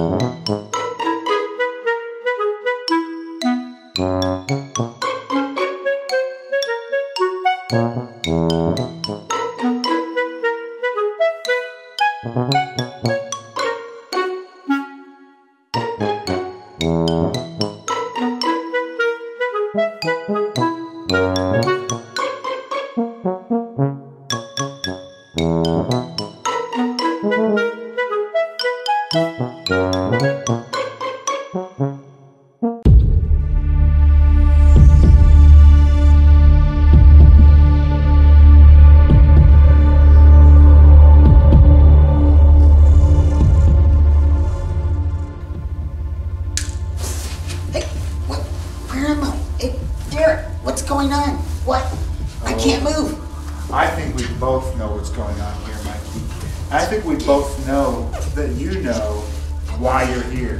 What's going on? What? I can't move. I think we both know what's going on here, Mikey. I think we both know that you know why you're here.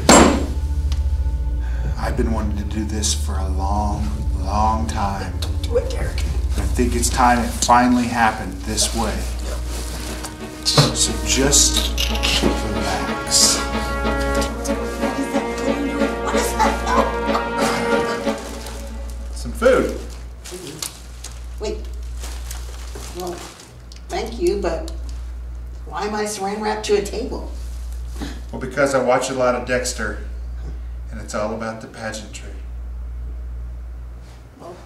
I've been wanting to do this for a long, long time. Don't do it, Derek. I think it's time it finally happened this way. So just relax. What is that? Some food. Wait. Well, thank you, but why am I saran wrapped to a table? Well, because I watch a lot of Dexter, and it's all about the pageantry. Well,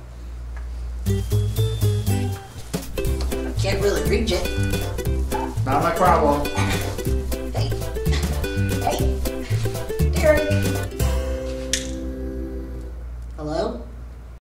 I can't really reach it. Not my problem. Hey. Hey. Derek. Hello?